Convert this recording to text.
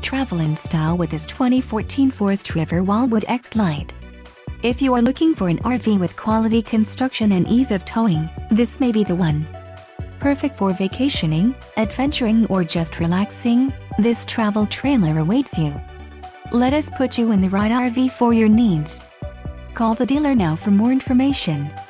travel in style with this 2014 Forest River Wildwood X-Lite. If you are looking for an RV with quality construction and ease of towing, this may be the one. Perfect for vacationing, adventuring, or just relaxing, this travel trailer awaits you. Let us put you in the right RV for your needs. Call the dealer now for more information.